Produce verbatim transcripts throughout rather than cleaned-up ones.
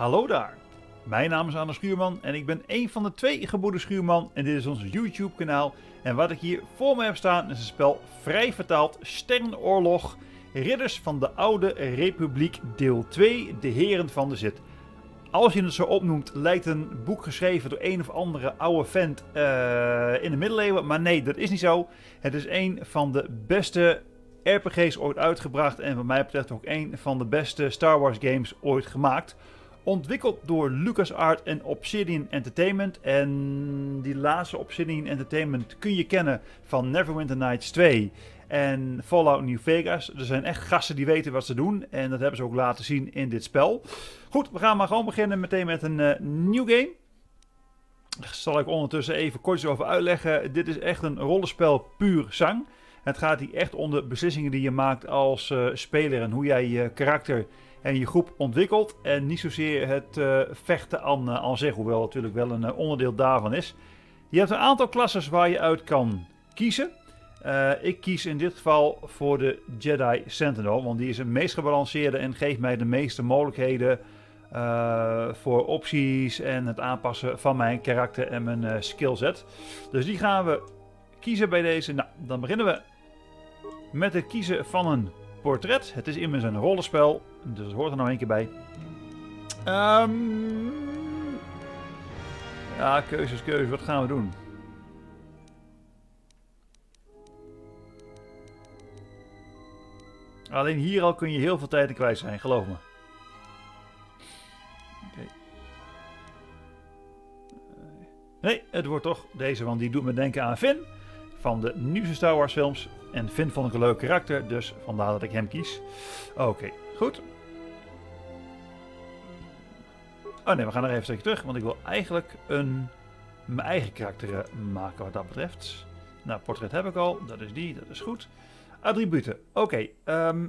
Hallo daar, mijn naam is Anne Schuurman en ik ben een van de twee geboden Schuurman en dit is ons YouTube kanaal. En wat ik hier voor me heb staan is een spel vrij vertaald Sterrenoorlog, Ridders van de Oude Republiek deel twee, de Heren van de Zit. Als je het zo opnoemt lijkt een boek geschreven door een of andere oude vent uh, in de middeleeuwen, maar nee, dat is niet zo. Het is een van de beste R P G's ooit uitgebracht en wat mij betreft ook een van de beste Star Wars games ooit gemaakt. Ontwikkeld door LucasArts en Obsidian Entertainment. En die laatste Obsidian Entertainment kun je kennen van Neverwinter Nights twee en Fallout New Vegas. Er zijn echt gasten die weten wat ze doen en dat hebben ze ook laten zien in dit spel. Goed, we gaan maar gewoon beginnen meteen met een uh, nieuw game. Daar zal ik ondertussen even kort over uitleggen. Dit is echt een rollenspel puur zang. Het gaat hier echt om de beslissingen die je maakt als uh, speler en hoe jij je karakter en je groep ontwikkelt. En niet zozeer het uh, vechten aan, uh, aan zich, hoewel het natuurlijk wel een uh, onderdeel daarvan is. Je hebt een aantal klasses waar je uit kan kiezen. Uh, ik kies in dit geval voor de Jedi Sentinel, want die is het meest gebalanceerde en geeft mij de meeste mogelijkheden uh, voor opties en het aanpassen van mijn karakter en mijn uh, skillset. Dus die gaan we kiezen bij deze. Nou, dan beginnen we met het kiezen van een portret. Het is immers een rollenspel, dus het hoort er nog een keer bij. Um, ja, keuzes, keuzes. Wat gaan we doen? Alleen hier al kun je heel veel tijd in kwijt zijn, geloof me. Okay. Nee, het wordt toch deze, want die doet me denken aan Finn van de nieuwste Star Wars films. En Finn vond ik een leuk karakter, dus vandaar dat ik hem kies. Oké, okay, goed. Oh nee, we gaan nog even een stukje terug, want ik wil eigenlijk een, mijn eigen karakter maken wat dat betreft. Nou, portret heb ik al, dat is die, dat is goed. Attributen, oké. Okay, um,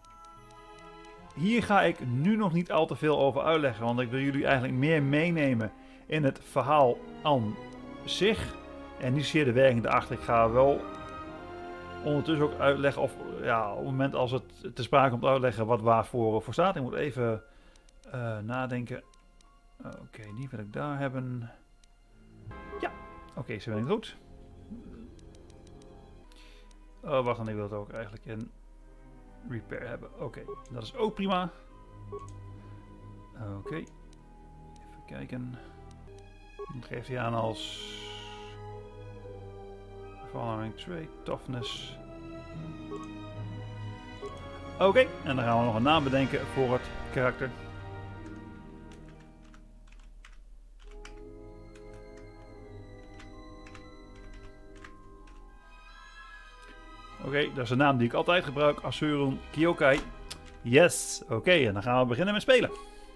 hier ga ik nu nog niet al te veel over uitleggen, want ik wil jullie eigenlijk meer meenemen in het verhaal aan zich. En niet zozeer de werking erachter. Ik ga wel ondertussen ook uitleggen, of ja, op het moment als het te sprake komt uitleggen wat waarvoor voor staat. Ik moet even uh, nadenken. Oké, okay, die wil ik daar hebben. Ja, oké, okay, ze werkt goed. Oh, wacht dan, ik wil het ook eigenlijk in repair hebben. Oké, okay, dat is ook prima. Oké, okay. Even kijken. Dat geeft hij aan als following twee, toughness. Oké, okay, en dan gaan we nog een naam bedenken voor het karakter. Oké, okay, dat is de naam die ik altijd gebruik, Asurun Kyokai. Yes, oké, okay, en dan gaan we beginnen met spelen.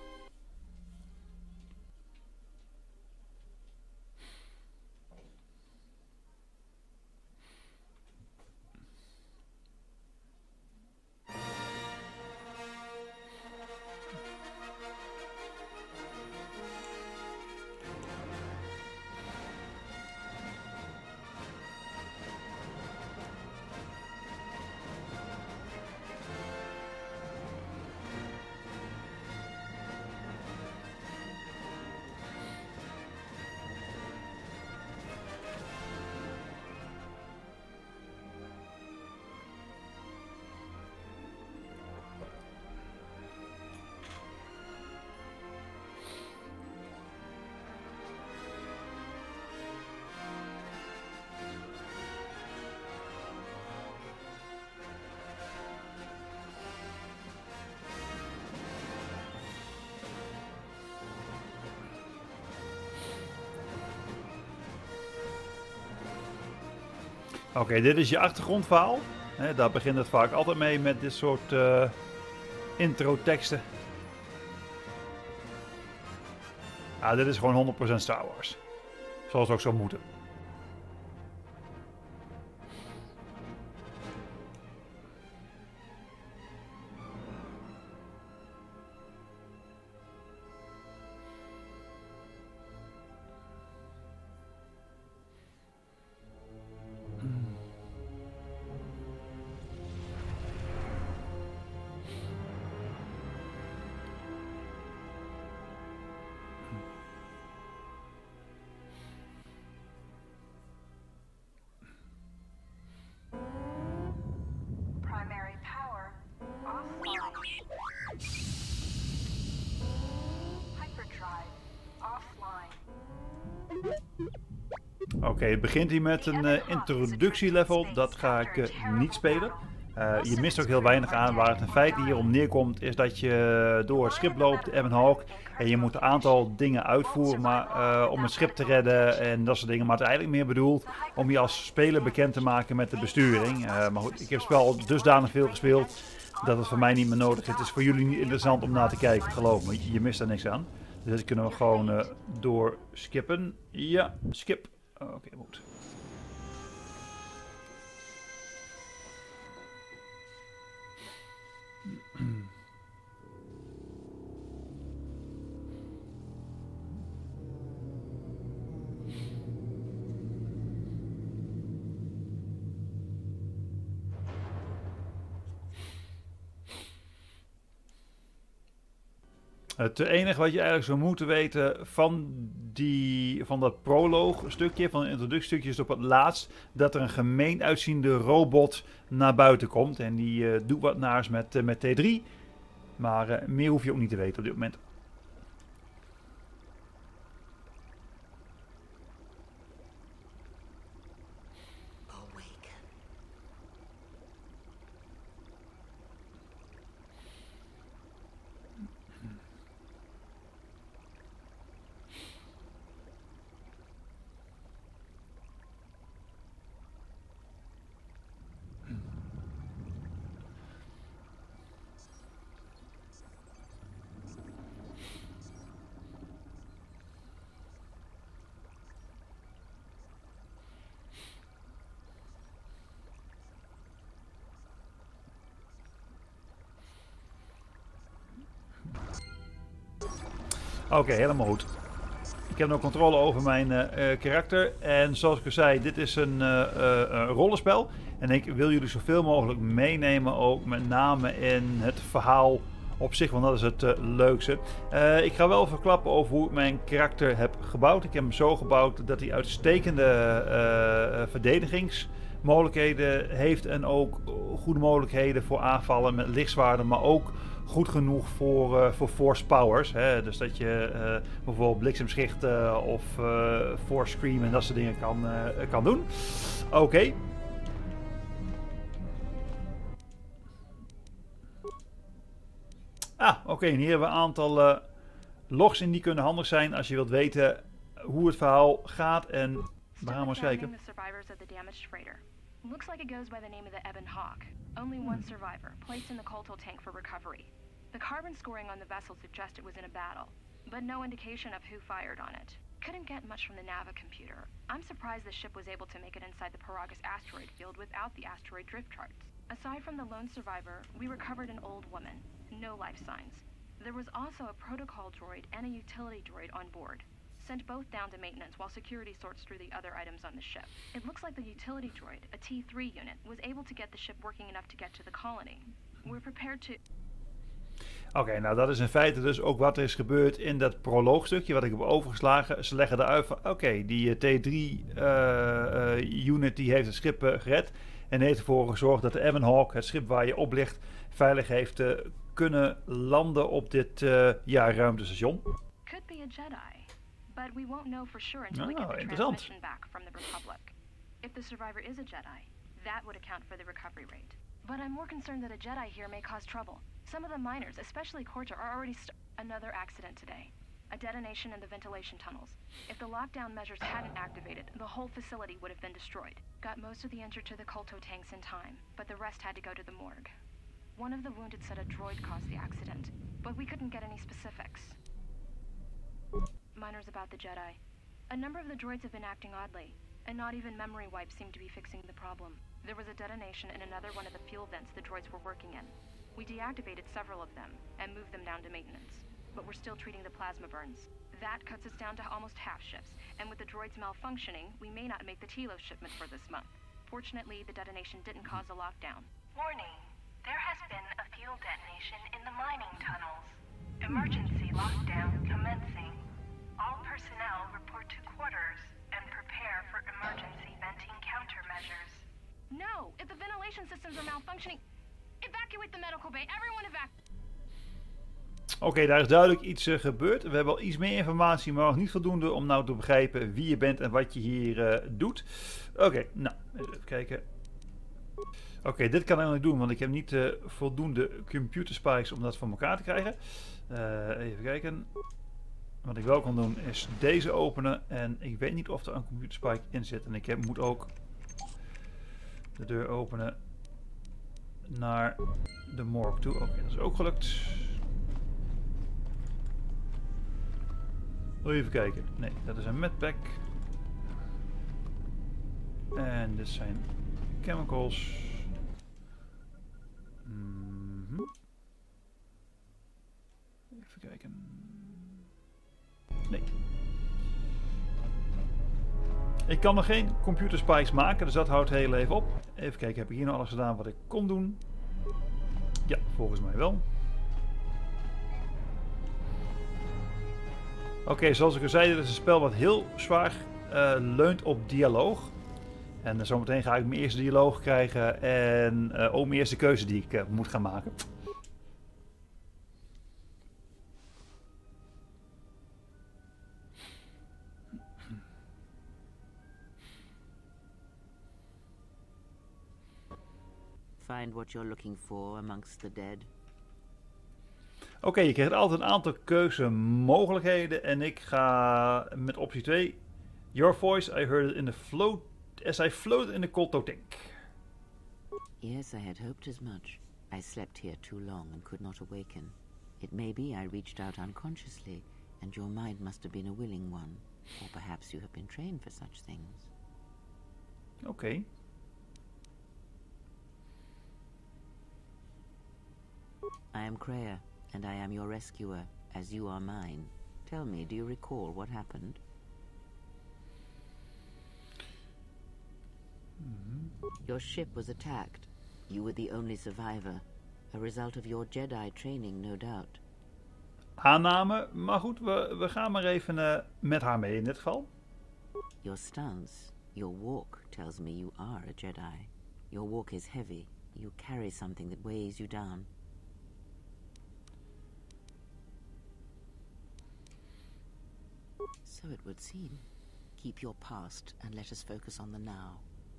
Oké, okay, dit is je achtergrondverhaal. He, daar begint het vaak altijd mee met dit soort uh, intro teksten. Ja, dit is gewoon honderd procent Star Wars. Zoals het ook zou moeten. Oké, okay, het begint hier met een uh, introductielevel. Dat ga ik uh, niet spelen. Uh, je mist ook heel weinig aan. Waar het in feite hier om neerkomt is dat je door het schip loopt, de Ebon Hawk. En je moet een aantal dingen uitvoeren maar, uh, om het schip te redden en dat soort dingen. Maar het is eigenlijk meer bedoeld om je als speler bekend te maken met de besturing. Uh, maar goed, ik heb het spel al dusdanig veel gespeeld dat het voor mij niet meer nodig is. Het is voor jullie niet interessant om naar te kijken, geloof me. Je, je mist er niks aan. Dus dit kunnen we gewoon uh, door skippen. Ja, skip. Oké, okay, goed. Het enige wat je eigenlijk zou moeten weten van, die, van dat proloog stukje, van het introductiestukje, is op het laatst dat er een gemeen uitziende robot naar buiten komt. En die uh, doet wat naars met, uh, met T drie. Maar uh, meer hoef je ook niet te weten op dit moment. Oké, okay, helemaal goed. Ik heb nu controle over mijn uh, uh, karakter. En zoals ik al zei, dit is een, uh, uh, een rollenspel. En ik wil jullie zoveel mogelijk meenemen, ook met name in het verhaal op zich, want dat is het uh, leukste. Uh, ik ga wel verklappen over hoe ik mijn karakter heb gebouwd. Ik heb hem zo gebouwd dat hij uitstekende uh, verdedigingsmogelijkheden heeft. En ook goede mogelijkheden voor aanvallen met lichtzwaarden, maar ook goed genoeg voor, uh, voor force powers. Hè? Dus dat je uh, bijvoorbeeld bliksemschicht uh, of uh, force scream en dat soort dingen kan, uh, kan doen. Oké. Okay. Ah, oké. Okay. En hier hebben we een aantal uh, logs in die kunnen handig zijn als je wilt weten hoe het verhaal gaat. En we gaan maar eens kijken. Looks like it goes by the name of the Ebon Hawk. Only one survivor, placed in the Colto tank for recovery. The carbon scoring on the vessel suggests it was in a battle, but no indication of who fired on it. Couldn't get much from the Nava computer. I'm surprised the ship was able to make it inside the Paragus asteroid field without the asteroid drift charts. Aside from the lone survivor, we recovered an old woman. No life signs. There was also a protocol droid and a utility droid on board. Sent both down to maintenance while security sorts through the other items on the ship. It looks like the utility droid, a T three unit, was able to get the ship working enough to get to the colony. We're prepared to... Oké, okay, nou dat is in feite dus ook wat er is gebeurd in dat proloogstukje wat ik heb overgeslagen. Ze leggen eruit van, oké, okay, die T drie uh, uh, unit die heeft het schip uh, gered. En heeft ervoor gezorgd dat de Ebon Hawk, het schip waar je op ligt, veilig heeft uh, kunnen landen op dit uh, ja, ruimtestation. Could be a Jedi. But we won't know for sure until oh, we get the interessant. transmission back from the Republic. If the survivor is a Jedi, that would account for the recovery rate. But I'm more concerned that a Jedi here may cause trouble. Some of the miners, especially Corta, are already st- Another accident today. A detonation in the ventilation tunnels. If the lockdown measures hadn't activated, the whole facility would have been destroyed. Got most of the injured to the Colto tanks in time, but the rest had to go to the morgue. One of the wounded said a droid caused the accident, but we couldn't get any specifics. Minors about the Jedi. A number of the droids have been acting oddly, and not even memory wipes seem to be fixing the problem. There was a detonation in another one of the fuel vents the droids were working in. We deactivated several of them, and moved them down to maintenance. But we're still treating the plasma burns. That cuts us down to almost half shifts, and with the droids malfunctioning, we may not make the Telos shipment for this month. Fortunately, the detonation didn't cause a lockdown. Warning. There has been a fuel detonation in the mining tunnels. Emergency lockdown commencing. All personnel report to quarters and prepare for emergency venting countermeasures. No! If the ventilation systems are malfunctioning, evacuate the medical bay. Everyone evacuate. Oké, okay, daar is duidelijk iets uh, gebeurd. We hebben al iets meer informatie, maar nog niet voldoende om nou te begrijpen wie je bent en wat je hier uh, doet. Oké, okay, nou, even kijken. Oké, okay, dit kan ik nog niet doen, want ik heb niet uh, voldoende computer spikes om dat voor elkaar te krijgen. Uh, even kijken. Wat ik wel kan doen is deze openen. En ik weet niet of er een computer spike in zit. En ik heb, moet ook de deur openen naar de morgue toe. Oké, okay, dat is ook gelukt. Even kijken. Nee, dat is een medpack. En dit zijn chemicals. Mm-hmm. Even kijken. Nee. Ik kan nog geen computer spikes maken, dus dat houdt heel even op. Even kijken, heb ik hier nou alles gedaan wat ik kon doen? Ja, volgens mij wel. Oké, okay, zoals ik al zei, dit is een spel wat heel zwaar uh, leunt op dialoog. En uh, zometeen ga ik mijn eerste dialoog krijgen en uh, ook mijn eerste keuze die ik uh, moet gaan maken. Find what you're looking for amongst the dead. Oké, okay, je krijgt altijd een aantal keuzemogelijkheden en ik ga met optie twee. Your voice, I heard it in the float as I floated in the colto tank. Yes, I had hoped as much. I slept here too long and could not awaken. It may be I reached out unconsciously, and your mind must have been a willing one. Or perhaps you have been trained for such things. Oké. Okay. I am Kreia, and I am your rescuer, as you are mine. Tell me, do you recall what happened? Mm-hmm. Your ship was attacked. You were the only survivor. A result of your Jedi training, no doubt. Aanname, maar goed, we, we gaan maar even uh, met haar mee in dit geval. Your stance, your walk tells me you are a Jedi. Your walk is heavy. You carry something that weighs you down. So it would seem. Keep your past and let us focus on the now.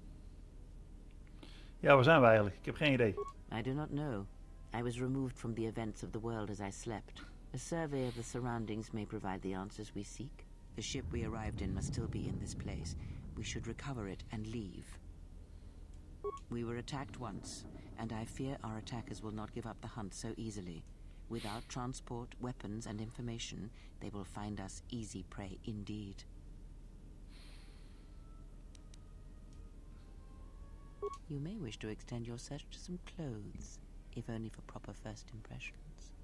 Ja, waar zijn we eigenlijk? Ik heb geen idee. I do not know. I was removed from the events of the world as I slept. A survey of the surroundings may provide the answers we seek. The ship we arrived in must still be in this place. We should recover it and leave. We were attacked once, and I fear our attackers will not give up the hunt so easily. Without transport, weapons, and information, they will find us easy prey indeed. You may wish to extend your search to some clothes, if only for proper first impressions.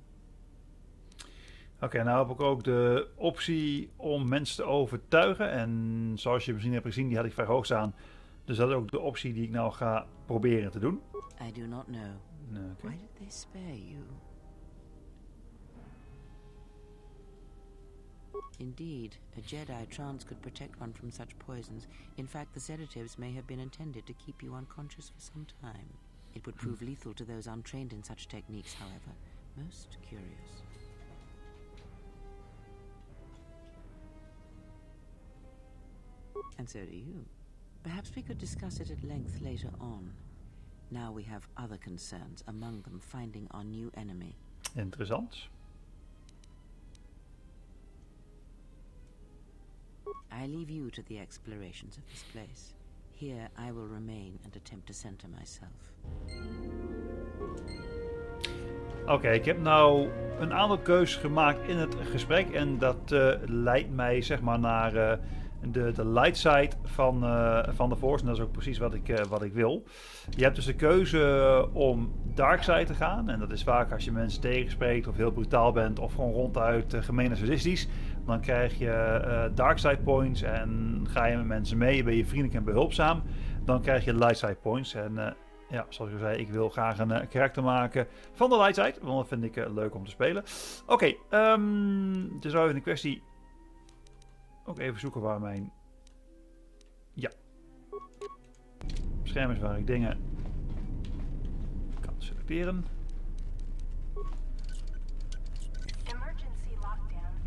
Oké, okay, nou heb ik ook de optie om mensen te overtuigen. En zoals je misschien hebt gezien, die had ik vrij hoog staan. Dus dat is ook de optie die ik nou ga proberen te doen. I do not know. Nee, okay. Why did they spare you? Indeed, a Jedi trance could protect one from such poisons. In fact, the sedatives may have been intended to keep you unconscious for some time. It would prove lethal to those untrained in such techniques, however. Most curious. And so do you. Perhaps we could discuss it at length later on. Now we have other concerns, among them finding our new enemy. Interessant. I leave you to the explorations of this place. Here I will remain and attempt to center myself. Oké, okay, ik heb nou een aantal keuzes gemaakt in het gesprek en dat uh, leidt mij zeg maar naar uh, de, de light side van, uh, van de Force en dat is ook precies wat ik, uh, wat ik wil. Je hebt dus de keuze om dark side te gaan en dat is vaak als je mensen tegenspreekt of heel brutaal bent of gewoon ronduit uh, gemeen en sadistisch. Dan krijg je uh, dark side points en ga je met mensen mee, ben je vriendelijk en behulpzaam. Dan krijg je light side points en uh, ja, zoals ik al zei, ik wil graag een uh, karakter maken van de light side, want dat vind ik uh, leuk om te spelen. Oké, okay, um, het is wel even een kwestie. Ook even zoeken waar mijn... Ja. Scherm is waar ik dingen kan selecteren.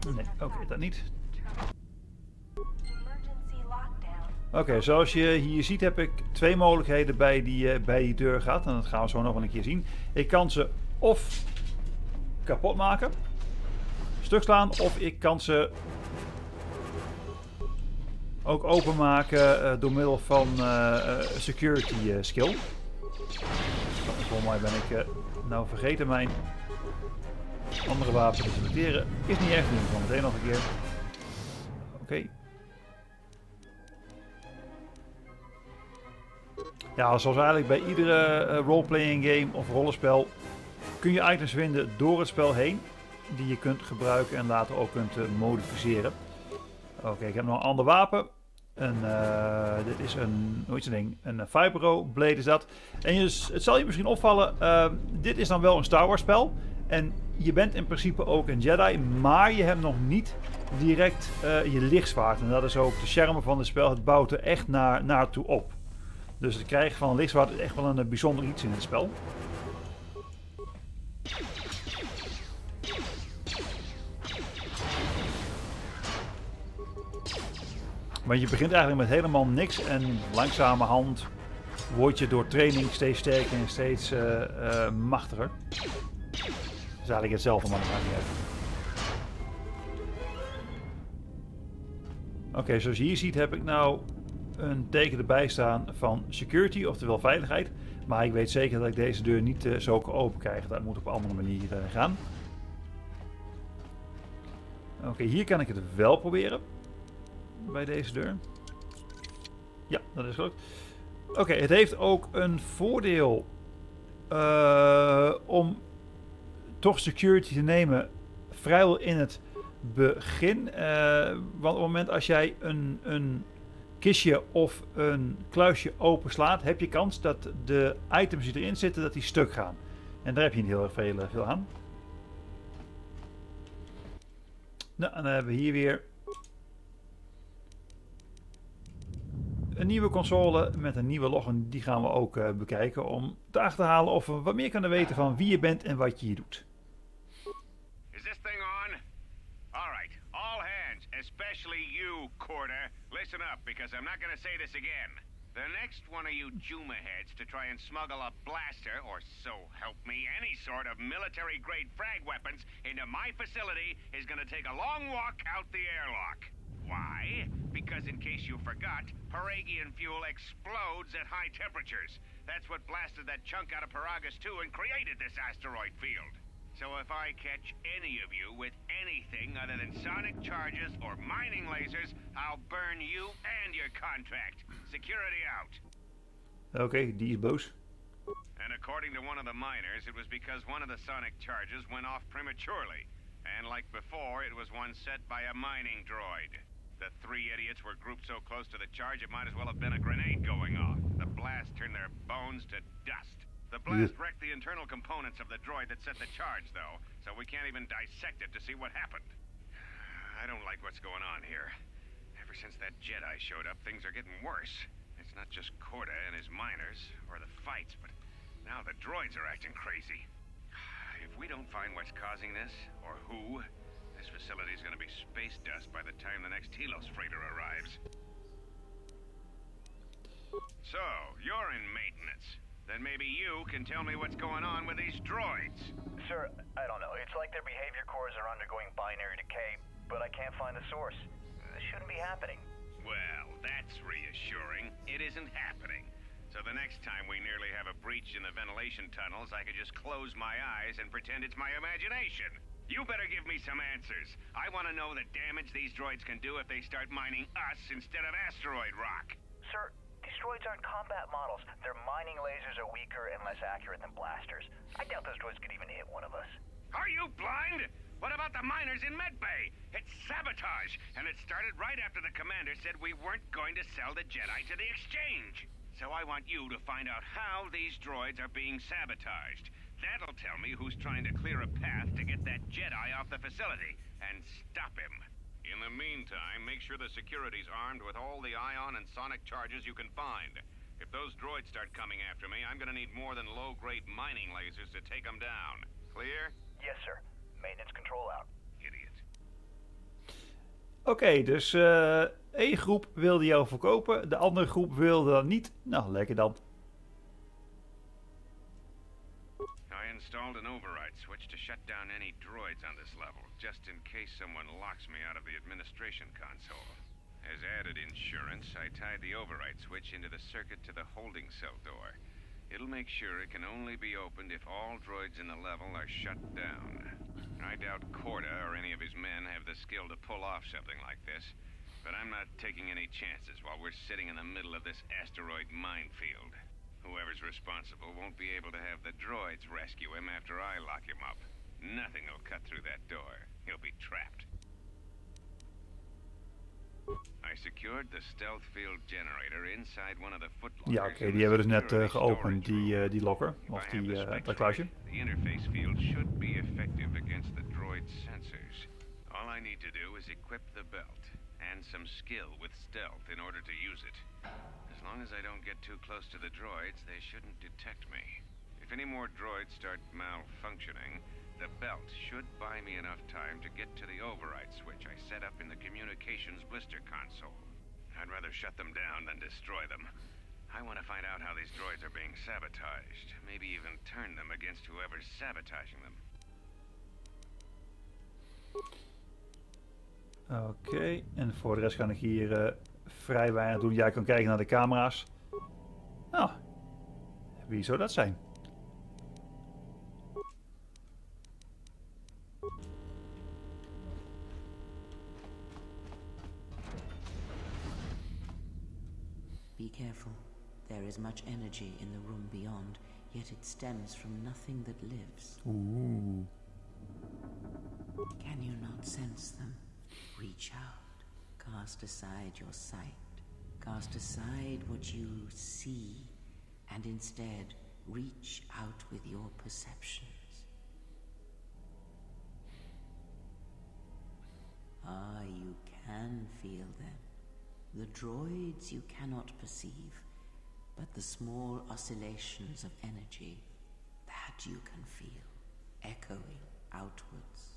Nee, oké, okay, dat niet. Emergency lockdown. Oké, okay, zoals je hier ziet heb ik twee mogelijkheden bij die, uh, bij die deur gehad. En dat gaan we zo nog wel een keer zien. Ik kan ze of kapot maken, stuk slaan, of ik kan ze ook openmaken uh, door middel van uh, uh, security uh, skill. Volgens mij ben ik uh, nou vergeten mijn andere wapen te selecteren. Is niet echt doen, van meteen nog een keer. Oké. Okay. Ja, zoals eigenlijk bij iedere uh, roleplaying game of rollenspel kun je items vinden door het spel heen. Die je kunt gebruiken en later ook kunt uh, modificeren. Oké, okay, ik heb nog een ander wapen. Een, uh, dit is een, hoe heet zo'n ding? Een Vibro Blade is dat. En je, het zal je misschien opvallen, uh, dit is dan wel een Star Wars spel. En je bent in principe ook een Jedi, maar je hebt nog niet direct uh, je lichtzwaard. En dat is ook de charme van het spel. Het bouwt er echt naar, naartoe op. Dus het krijgen van een lichtzwaard is echt wel een bijzonder iets in het spel. Want je begint eigenlijk met helemaal niks en langzamerhand word je door training steeds sterker en steeds uh, uh, machtiger. Dat is eigenlijk hetzelfde, maar dat maakt niet uit. Oké, okay, zoals je hier ziet heb ik nou een teken erbij staan van security, oftewel veiligheid. Maar ik weet zeker dat ik deze deur niet uh, zo kan open krijgen. Dat moet op een andere manier uh, gaan. Oké, okay, hier kan ik het wel proberen. Bij deze deur. Ja, dat is gelukt. Oké, okay, het heeft ook een voordeel uh, om toch security te nemen vrijwel in het begin. Uh, want op het moment als jij een, een kistje of een kluisje openslaat, heb je kans dat de items die erin zitten, dat die stuk gaan. En daar heb je niet heel erg veel, veel aan. Nou, en dan hebben we hier weer een nieuwe console met een nieuwe login. Die gaan we ook uh, bekijken om te achterhalen of we wat meer kunnen weten van wie je bent en wat je hier doet. Is this thing on? All right, all hands, especially you, Corda. Listen up, because I'm not gonna say this again. The next one of you Juma heads to try and smuggle a blaster, or so help me, any sort of military-grade frag weapons into my facility is gonna take a long walk out the airlock. Why? Because in case you forgot, Paragian fuel explodes at high temperatures. That's what blasted that chunk out of Paragus two and created this asteroid field. So if I catch any of you with anything other than sonic charges or mining lasers, I'll burn you and your contract. Security out. Oké, okay, die is boos. And according to one of the miners, it was because one of the sonic charges went off prematurely. And like before, it was one set by a mining droid. The three idiots were grouped so close to the charge it might as well have been a grenade going off. The blast turned their bones to dust. The blast wrecked the internal components of the droid that set the charge, though, so we can't even dissect it to see what happened. I don't like what's going on here. Ever since that Jedi showed up, things are getting worse. It's not just Corda and his miners, or the fights, but now the droids are acting crazy. If we don't find what's causing this, or who, this facility is going to be space dust by the time the next Telos freighter arrives. So, you're in maintenance. Then maybe you can tell me what's going on with these droids. Sir, I don't know. It's like their behavior cores are undergoing binary decay, but I can't find the source. This shouldn't be happening. Well, that's reassuring. It isn't happening. So the next time we nearly have a breach in the ventilation tunnels, I could just close my eyes and pretend it's my imagination. You better give me some answers. I want to know the damage these droids can do if they start mining us instead of asteroid rock. Sir, these droids aren't combat models. Their mining lasers are weaker and less accurate than blasters. I doubt those droids could even hit one of us. Are you blind? What about the miners in Medbay? It's sabotage, and it started right after the commander said we weren't going to sell the Jedi to the exchange. So I want you to find out how these droids are being sabotaged. That'll tell me who's trying to clear a path to get that Jedi off the facility and stop him. In the meantime, make sure the security's armed with all the ion and sonic charges you can find. If those droids start coming after me, I'm gonna need more than low-grade mining lasers to take them down. Clear? Yes, sir. Maintenance control out. Idiot. Oké, okay, dus uh, één groep wilde jou verkopen, de andere groep wilde dat niet. Nou, lekker dan. I installed an override switch to shut down any droids on this level, just in case someone locks me out of the administration console. As added insurance, I tied the override switch into the circuit to the holding cell door. It'll make sure it can only be opened if all droids in the level are shut down. I doubt Corda or any of his men have the skill to pull off something like this, but I'm not taking any chances while we're sitting in the middle of this asteroid minefield. Whoever's responsible won't be able to have the droids rescue him after I lock him up. Nothing will cut through that door. He'll be trapped. I secured the stealth field generator inside one of the footlockers. Ja, oké, okay, die hebben we dus net uh, geopend, die, uh, die locker, of die, uh, dat kluisje. The interface field should be effective against the droid's sensors. All I need to do is equip the belt and some skill with stealth in order to use it. As long as I don't get too close to the droids, they shouldn't detect me. If any more droids start malfunctioning, the belt should buy me enough time to get to the override switch I set up in the communications blister console. I'd rather shut them down than destroy them. I want to find out how these droids are being sabotaged. Maybe even turn them against whoever's sabotaging them. Oké, okay. En voor de rest kan ik hier uh, vrij weinig doen. Jij kan kijken naar de camera's. Nou, wie zou dat zijn? Be careful. There is much energy in the room beyond, yet it stems from nothing that lives. Ooh. Can you not sense them? Reach out. Cast aside your sight. Cast aside what you see, and instead reach out with your perceptions. Ah, you can feel them. The droids you cannot perceive, but the small oscillations of energy, that you can feel, echoing outwards.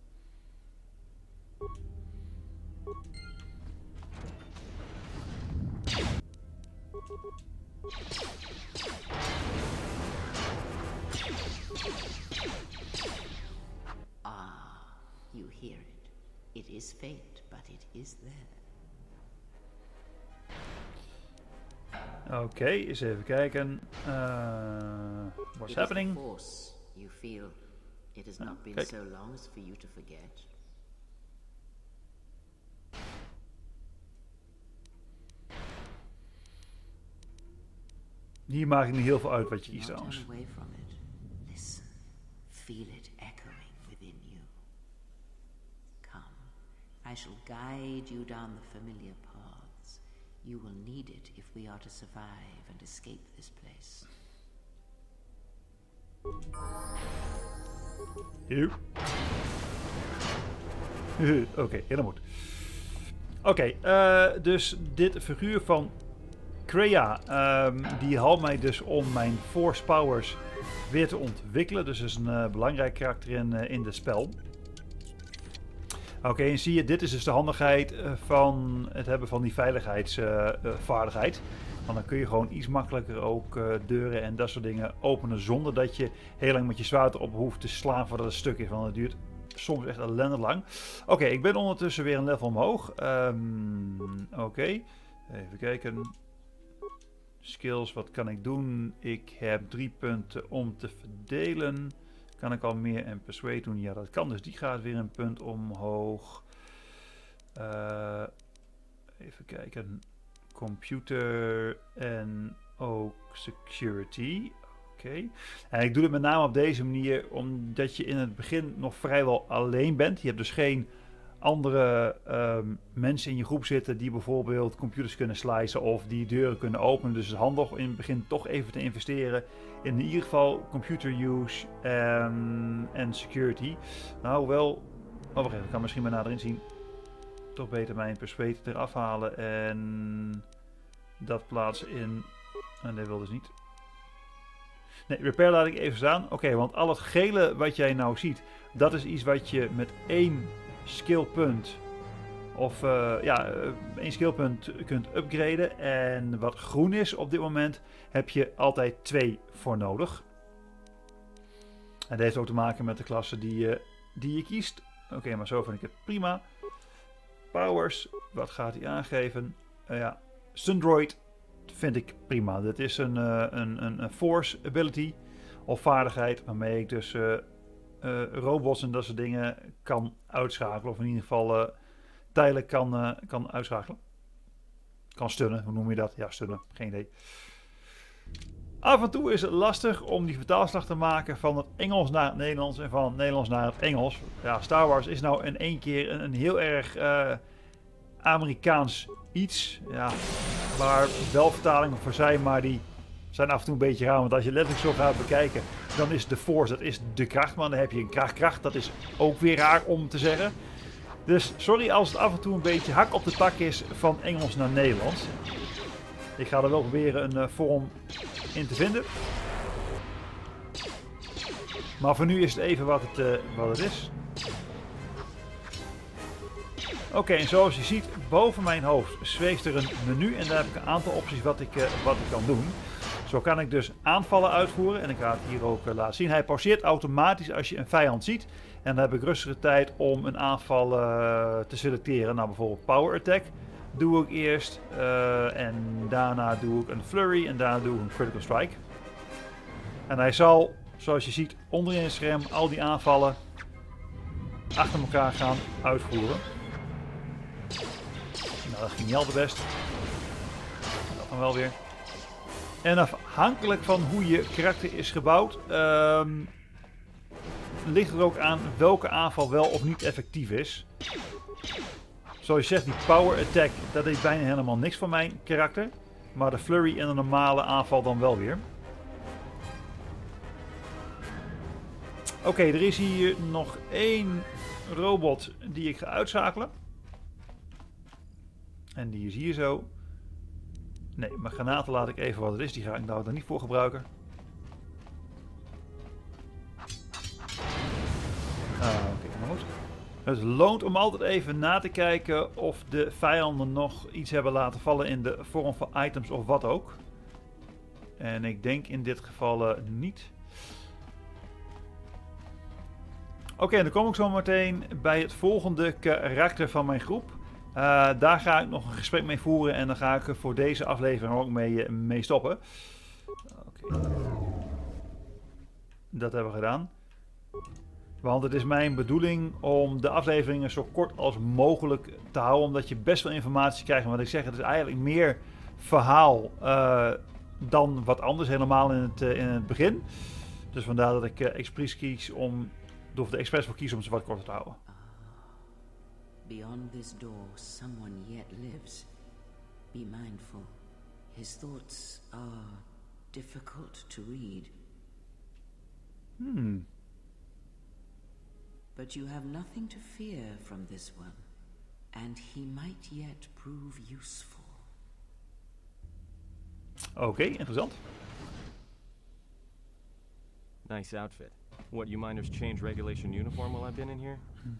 Ah, you hear it. It is faint, but it is there. Oké, okay, eens even kijken. Uh, what's happening? Force you feel. It has not been so long as for you to forget. Hier maakt het niet heel veel uit wat je kiest Not trouwens. turn away from it. Listen. Feel it echoing within you. Come. I shall guide you down the familiar paths. You will need it if we are to survive and escape this place. Oké, okay, helemaal goed. Oké, okay, uh, dus dit figuur van Kreia, um, die helpt mij dus om mijn Force Powers weer te ontwikkelen. Dus is een uh, belangrijk karakter in, uh, in het spel. Oké, okay, en zie je, dit is dus de handigheid uh, van het hebben van die veiligheidsvaardigheid. Uh, uh, Want dan kun je gewoon iets makkelijker ook uh, deuren en dat soort dingen openen zonder dat je heel lang met je zwaard op hoeft te slaan voordat het stuk is. Want het duurt soms echt ellendig lang. Oké, okay, ik ben ondertussen weer een level omhoog. Um, Oké, okay. Even kijken. Skills, wat kan ik doen? Ik heb drie punten om te verdelen. Kan ik al meer en persuade doen? Ja, dat kan. Dus die gaat weer een punt omhoog. Uh, even kijken. Computer en ook security. Oké. Okay. En ik doe het met name op deze manier omdat je in het begin nog vrijwel alleen bent. Je hebt dus geen andere um, mensen in je groep zitten die bijvoorbeeld computers kunnen slicen of die deuren kunnen openen. Dus het is handig in het begin toch even te investeren in in ieder geval computer use en, en security. Nou wel, oh wacht even, ik kan misschien maar nader inzien. Toch beter mijn persuade eraf halen en dat plaatsen in. En dat wil dus niet. Nee, repair laat ik even staan. Oké, okay, want al het gele wat jij nou ziet, dat is iets wat je met één skillpunt of uh, ja, één skillpunt kunt upgraden. En wat groen is op dit moment, heb je altijd twee voor nodig. En dat heeft ook te maken met de klasse die, uh, die je kiest. Oké, okay, maar zo vind ik het prima. Powers, wat gaat hij aangeven? Uh, ja, Sundroid vind ik prima. Dit is een, uh, een, een, een force ability of vaardigheid waarmee ik dus uh, uh, robots en dat soort dingen kan uitschakelen. Of in ieder geval uh, tijdelijk kan, uh, kan uitschakelen. Kan stunnen, hoe noem je dat? Ja, stunnen, geen idee. Af en toe is het lastig om die vertaalslag te maken van het Engels naar het Nederlands en van het Nederlands naar het Engels. Ja, Star Wars is nou in één keer een, een heel erg uh, Amerikaans iets. Ja, waar wel vertalingen voor zijn, maar die zijn af en toe een beetje raar. Want als je letterlijk zo gaat bekijken, dan is de force, dat is de kracht. Maar dan heb je een krachtkracht, dat is ook weer raar om te zeggen. Dus sorry als het af en toe een beetje hak op de tak is van Engels naar Nederlands. Ik ga er wel proberen een uh, vorm in te vinden. Maar voor nu is het even wat het, uh, wat het is. Oké, okay, en zoals je ziet, boven mijn hoofd zweeft er een menu. En daar heb ik een aantal opties wat ik, uh, wat ik kan doen. Zo kan ik dus aanvallen uitvoeren. En ik ga het hier ook uh, laten zien. Hij pauzeert automatisch als je een vijand ziet. En dan heb ik rustige tijd om een aanval uh, te selecteren. Nou, bijvoorbeeld Power Attack doe ik eerst. Uh, en daarna doe ik een Flurry. En daarna doe ik een Critical Strike. En hij zal, zoals je ziet, onderin het scherm al die aanvallen achter elkaar gaan uitvoeren. Nou, dat ging niet al te best. Dat dan wel weer. En afhankelijk van hoe je karakter is gebouwd, um, ligt er ook aan welke aanval wel of niet effectief is. Zoals je zegt, die Power Attack, dat deed bijna helemaal niks van mijn karakter. Maar de Flurry en de normale aanval dan wel weer. Oké, okay, er is hier nog één robot die ik ga uitschakelen. En die is hier zo. Nee, mijn granaten laat ik even wat het is. Die ga ik nou er niet voor gebruiken. Ah, oké, okay, maar goed. Het loont om altijd even na te kijken of de vijanden nog iets hebben laten vallen in de vorm van items of wat ook. En ik denk in dit geval uh, niet. Oké, okay, dan kom ik zo meteen bij het volgende karakter van mijn groep. Uh, daar ga ik nog een gesprek mee voeren en dan ga ik voor deze aflevering ook mee, mee stoppen. Oké. Okay. Dat hebben we gedaan. Want het is mijn bedoeling om de afleveringen zo kort als mogelijk te houden. Omdat je best wel informatie krijgt. Want ik zeg, het is eigenlijk meer verhaal uh, dan wat anders. Helemaal in het, uh, in het begin. Dus vandaar dat ik uh, expres kies om, of er expres voor kies om ze wat korter te houden. Beyond this door, someone yet lives. Be mindful. His thoughts are difficult to read. Hmm. But you have nothing to fear from this one, and he might yet prove useful. Oké, okay, interessant. Nice outfit. What, you miners change regulation uniform while I've been in here? Hmm.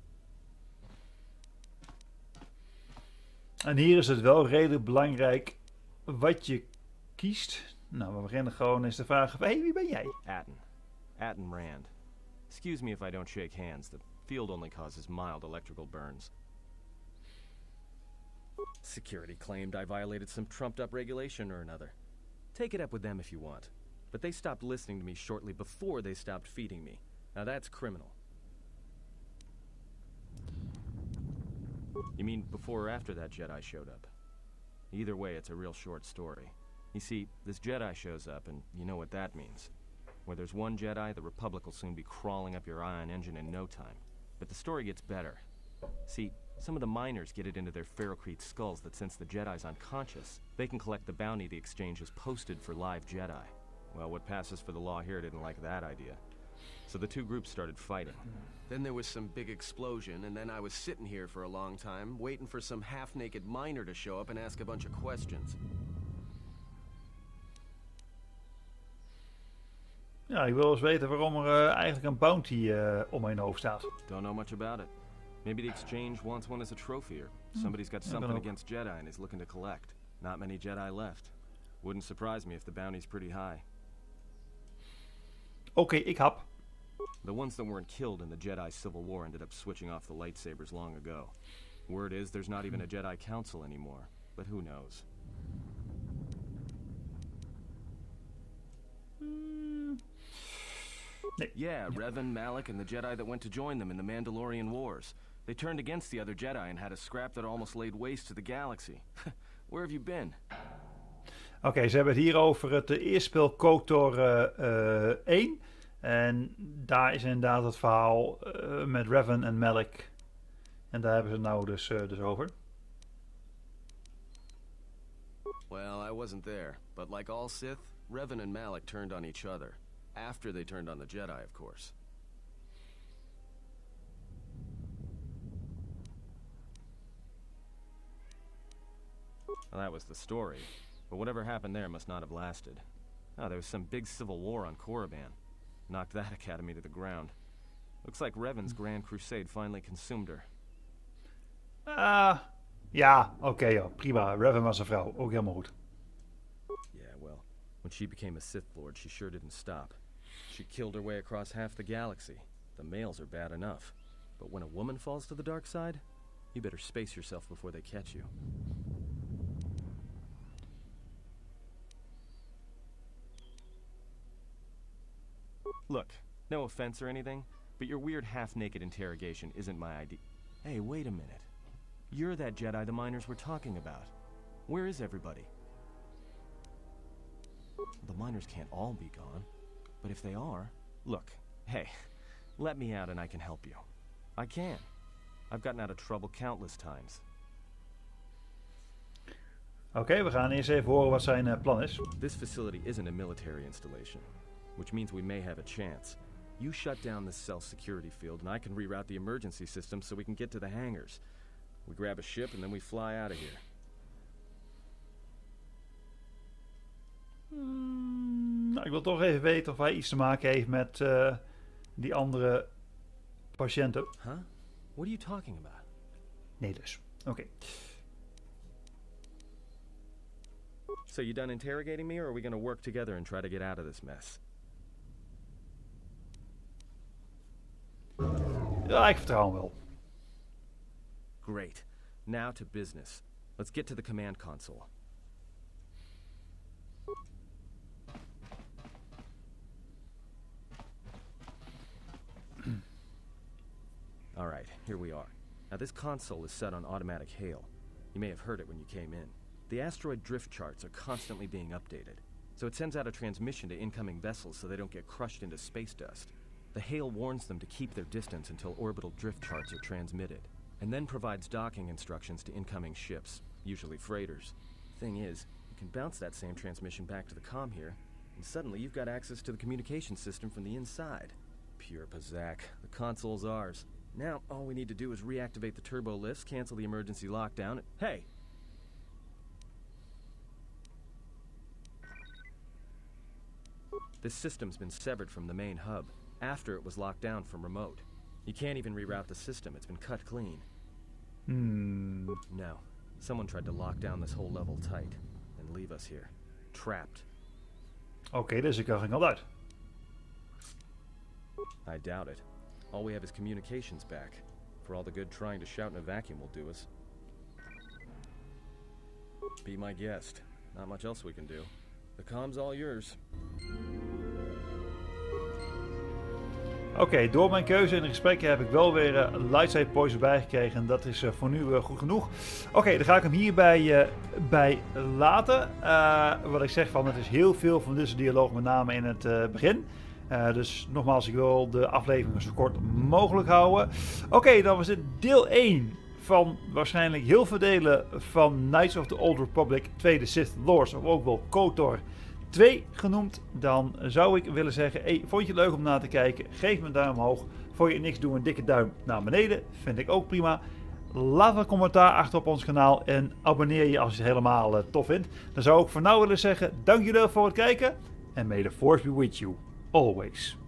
En hier is het wel redelijk belangrijk wat je kiest. Nou, we beginnen gewoon eens de vraag: hey, wie ben jij? Atten. Atten Rand. Excuse me if I don't shake hands. The field only causes mild electrical burns. Security claimed I violated some trumped-up regulation or another. Take it up with them if you want. But they stopped listening to me shortly before they stopped feeding me. Now that's criminal. You mean before or after that Jedi showed up? Either way, it's a real short story. You see, this Jedi shows up, and you know what that means. Where there's one Jedi, the Republic will soon be crawling up your ion engine in no time. But the story gets better. See, some of the miners get it into their ferrocrete skulls that since the Jedi's unconscious, they can collect the bounty the exchange has posted for live Jedi. Well, what passes for the law here didn't like that idea. So the two groups started fighting. Then there was some big explosion, and then I was sitting here for a long time, waiting for some half-naked miner to show up and ask a bunch of questions. Ja, ik wil eens weten waarom er uh, eigenlijk een bounty uh, om mijn hoofd staat. Don't know much about it. Maybe the exchange wants one as a trophy, or somebody's got something against Jedi and is looking to collect. Not many Jedi left. Wouldn't surprise me if the bounty's pretty high. Oké, okay, ik hap. The ones that weren't killed in the Jedi Civil War ended up switching off the lightsabers long ago. Word is there's not even a Jedi Council anymore, but who knows? Mm. Nee. Yeah, Revan, Malak, and the Jedi that went to join them in the Mandalorian Wars. They turned against the other Jedi and had a scrap that almost laid waste to the galaxy. Where have you been? Oké, okay, ze hebben het hier over het eerste spel KOTOR uh, uh, één. En daar is inderdaad het verhaal uh, met Revan en Malak. En daar hebben ze het nou dus, uh, dus over. Well, I wasn't there, but like all Sith, Revan and Malak turned on each other. After they turned on the Jedi, of course. Well, that was the story. But whatever happened there must not have lasted. Oh, there was some big civil war on Korriban. Knocked that academy to the ground. Looks like Revan's Grand Crusade finally consumed her. Ah, uh, ja, oké okay, joh, prima. Revan was een vrouw, ook helemaal goed. Yeah, well, when she became a Sith Lord, she sure didn't stop. She killed her way across half the galaxy. The males are bad enough. But when a woman falls to the dark side, you better space yourself before they catch you. Look, no offense or anything, but your weird half-naked interrogation isn't my idea. Hey, wait a minute. You're that Jedi the miners were talking about. Where is everybody? The miners can't all be gone. But if they are... Look, hey, let me out and I can help you. I can. I've gotten out of trouble countless times. Oké, okay, we gaan eerst even horen wat zijn uh, plan is. This facility isn't a military installation, which means we may have a chance. You shut down this cell security field and I can reroute the emergency system so we can get to the hangars. We grab a ship and then we fly out of here. Hmm, nou, ik wil toch even weten of hij iets te maken heeft met uh, die andere patiënten. Huh? What are you talking about? Nee dus. Oké. Okay. So you done interrogating me or are we gonna work together and try to get out of this mess? Ja, ik vertrouw hem wel. Great. Now to business. Let's get to the command console. Alright, here we are. Now this console is set on automatic hail. You may have heard it when you came in. The asteroid drift charts are constantly being updated, so it sends out a transmission to incoming vessels so they don't get crushed into space dust. The hail warns them to keep their distance until orbital drift charts are transmitted, and then provides docking instructions to incoming ships, usually freighters. Thing is, you can bounce that same transmission back to the comm here, and suddenly you've got access to the communication system from the inside. Pure Pazak. The console's ours. Now, all we need to do is reactivate the turbo lifts, cancel the emergency lockdown, and... Hey! This system's been severed from the main hub, after it was locked down from remote. You can't even reroute the system, it's been cut clean. Hmm. No. Someone tried to lock down this whole level tight, and leave us here. Trapped. Oké, okay, dus ik ging al uit. I doubt it. All we have is communications back. For all the good trying to shout in a vacuum will do us. Be my guest. Not much else we can do. The comm's all yours. Oké, okay, door mijn keuze in de gesprekken heb ik wel weer uh, lightside points erbij gekregen. En dat is uh, voor nu uh, goed genoeg. Oké, okay, dan ga ik hem hierbij uh, bij laten. Uh, wat ik zeg van, het is heel veel van deze dialoog, met name in het uh, begin. Uh, dus nogmaals, ik wil de afleveringen zo kort mogelijk houden. Oké, okay, dan was dit deel één van waarschijnlijk heel veel delen van Knights of the Old Republic twee, de Sith Lords, of ook wel KOTOR twee genoemd. Dan zou ik willen zeggen, hey, vond je het leuk om na te kijken? Geef me een duim omhoog. Vond je niks, doe een dikke duim naar beneden. Vind ik ook prima. Laat een commentaar achter op ons kanaal en abonneer je als je het helemaal uh, tof vindt. Dan zou ik voor nu willen zeggen, dank jullie wel voor het kijken. En may the force be with you, always.